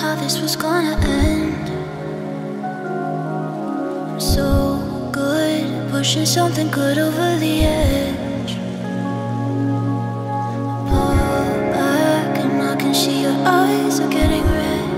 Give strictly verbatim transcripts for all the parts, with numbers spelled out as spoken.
how this was gonna end. I'm so good at pushing something good over the edge. I pull back and I can see your eyes are getting red.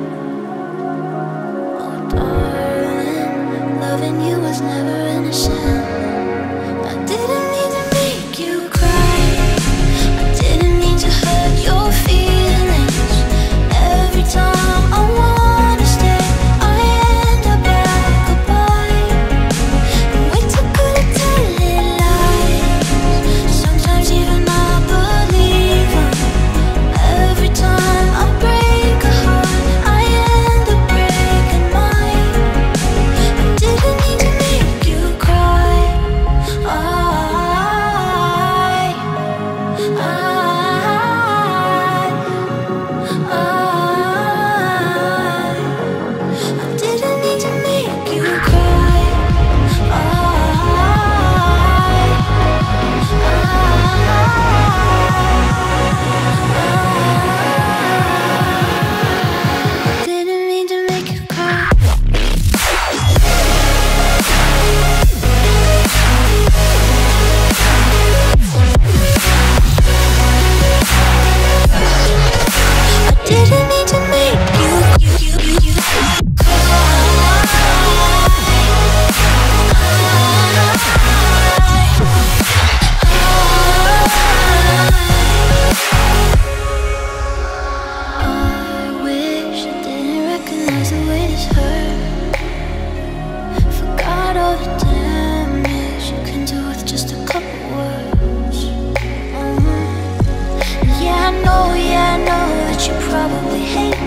Oh darling, loving you was never innocent. I didn't need to make you cry, I didn't need to hurt your feelings. Every time I wanna stay, I end up at goodbye. And we too good at telling lies, sometimes even I believe them. Every time I break a heart, I end up breaking mine. I didn't need to make you cry. I, I, I didn't need to make you cry. I didn't mean to make you cry. I didn't mean to make you, you, you, you, you I wish I didn't recognize the way this hurt. Forgot all the damage you can do with just a couple words. Mm. Yeah, I know, yeah, I know that you probably hate